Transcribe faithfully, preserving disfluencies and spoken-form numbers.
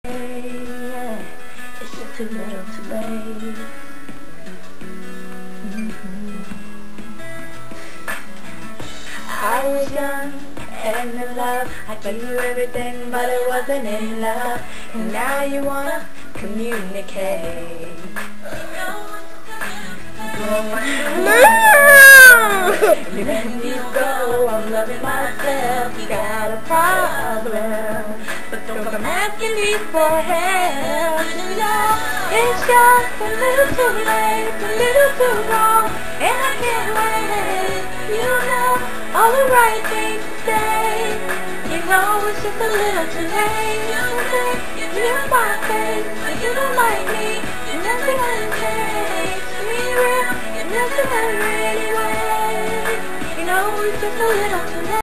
yeah, it's just too little too late. Mm-hmm. I was young and in love, I gave you everything but it wasn't in love. And now you wanna communicate. You let me go, I'm loving myself. You got a problem, but don't come asking me for help. You know, it's just a little too late, a little too wrong, and I can't wait. You know all the right things to say. You know it's just a little too late. You say you're my face, but you don't like me. You're nothing I take. Me real, you're nothing I really weigh. You know it's just a little too